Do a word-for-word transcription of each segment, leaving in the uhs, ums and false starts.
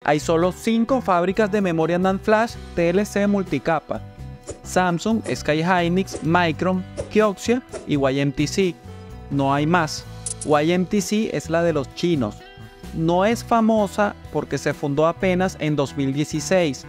Hay solo cinco fábricas de memoria NAND Flash T L C multicapa: Samsung, SK hynix, Micron, Kioxia y Y M T C. No hay más. Y M T C es la de los chinos. No es famosa porque se fundó apenas en dos mil dieciséis.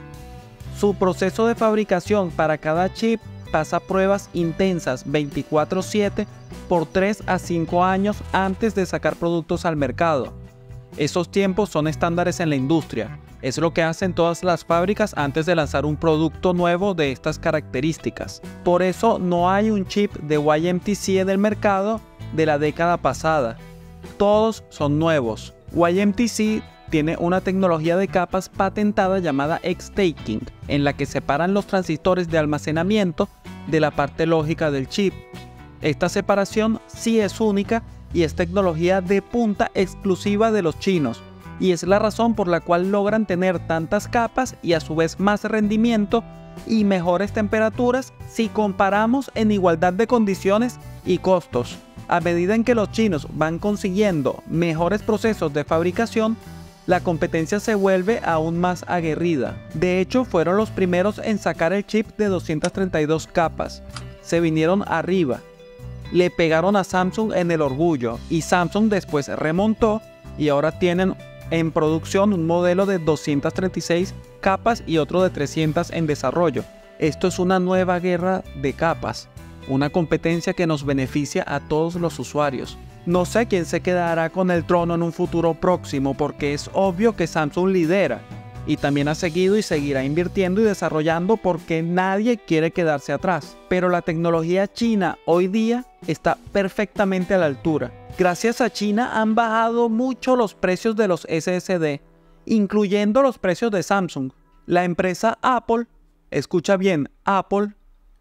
Su proceso de fabricación para cada chip pasa pruebas intensas veinticuatro siete por tres a cinco años antes de sacar productos al mercado. Esos tiempos son estándares en la industria. Es lo que hacen todas las fábricas antes de lanzar un producto nuevo de estas características. Por eso no hay un chip de Y M T C en el mercado de la década pasada. Todos son nuevos. Y M T C tiene una tecnología de capas patentada llamada X-Staking, en la que separan los transistores de almacenamiento de la parte lógica del chip. Esta separación sí es única y es tecnología de punta exclusiva de los chinos, y es la razón por la cual logran tener tantas capas y a su vez más rendimiento y mejores temperaturas si comparamos en igualdad de condiciones y costos. A medida en que los chinos van consiguiendo mejores procesos de fabricación, la competencia se vuelve aún más aguerrida. De hecho, fueron los primeros en sacar el chip de doscientas treinta y dos capas. Se vinieron arriba. Le pegaron a Samsung en el orgullo y Samsung después remontó y ahora tienen en producción un modelo de doscientas treinta y seis capas y otro de trescientas en desarrollo. Esto es una nueva guerra de capas, una competencia que nos beneficia a todos los usuarios. No sé quién se quedará con el trono en un futuro próximo, porque es obvio que Samsung lidera y también ha seguido y seguirá invirtiendo y desarrollando porque nadie quiere quedarse atrás. Pero la tecnología china hoy día está perfectamente a la altura. Gracias a China han bajado mucho los precios de los S S D, incluyendo los precios de Samsung. La empresa Apple, escucha bien, Apple,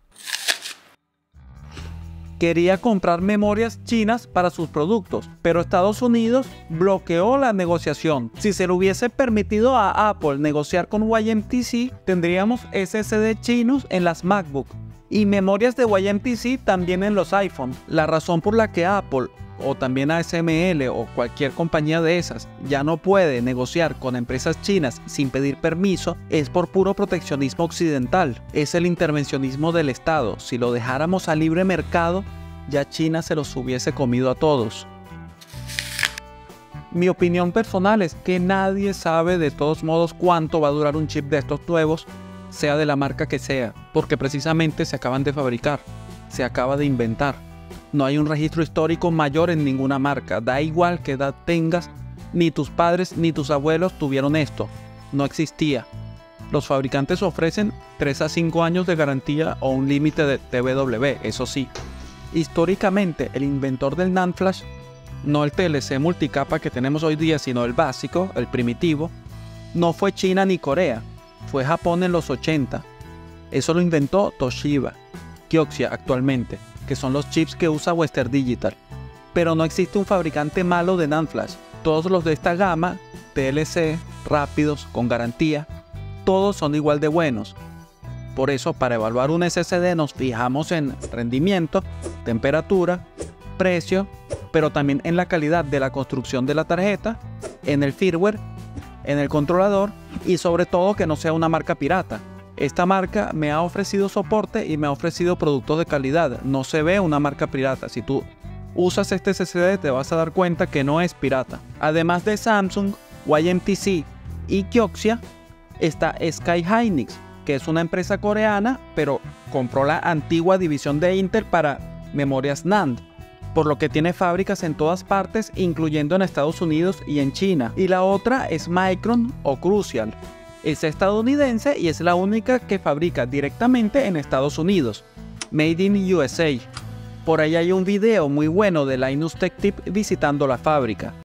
quería comprar memorias chinas para sus productos, pero Estados Unidos bloqueó la negociación. Si se le hubiese permitido a Apple negociar con Y M T C, tendríamos S S D chinos en las MacBook y memorias de Y M T C también en los iPhone. La razón por la que Apple o también A S M L o cualquier compañía de esas ya no puede negociar con empresas chinas sin pedir permiso es por puro proteccionismo occidental. Es el intervencionismo del Estado. Si lo dejáramos a libre mercado, ya China se los hubiese comido a todos. Mi opinión personal es que nadie sabe de todos modos cuánto va a durar un chip de estos nuevos, sea de la marca que sea, porque precisamente se acaban de fabricar, se acaba de inventar. No hay un registro histórico mayor en ninguna marca. Da igual qué edad tengas, ni tus padres ni tus abuelos tuvieron esto. No existía. Los fabricantes ofrecen tres a cinco años de garantía o un límite de T W, eso sí. Históricamente, el inventor del NAND Flash, no el T L C multicapa que tenemos hoy día, sino el básico, el primitivo, no fue China ni Corea, fue Japón en los ochenta. Eso lo inventó Toshiba, Kioxia actualmente, que son los chips que usa Western Digital. Pero no existe un fabricante malo de NAND Flash. Todos los de esta gama, T L C, rápidos, con garantía, todos son igual de buenos. Por eso, para evaluar un S S D nos fijamos en rendimiento, temperatura, precio, pero también en la calidad de la construcción de la tarjeta, en el firmware, en el controlador y sobre todo que no sea una marca pirata. Esta marca me ha ofrecido soporte y me ha ofrecido productos de calidad. No se ve una marca pirata. Si tú usas este S S D te vas a dar cuenta que no es pirata. Además de Samsung, Y M T C y Kioxia, está SK hynix, que es una empresa coreana, pero compró la antigua división de Intel para memorias NAND, por lo que tiene fábricas en todas partes, incluyendo en Estados Unidos y en China. Y la otra es Micron o Crucial. Es estadounidense y es la única que fabrica directamente en Estados Unidos, Made in U S A. Por ahí hay un video muy bueno de Linus Tech Tip visitando la fábrica.